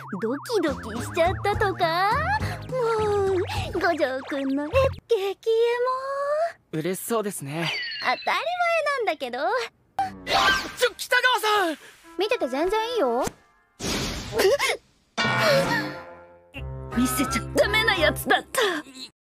ドキドキしちゃったとか。もう五条くんの激エモ。 嬉しそうですね。 当たり前なんだけど。 北川さん、 見てて全然いいよ。見せちゃダメなやつだった。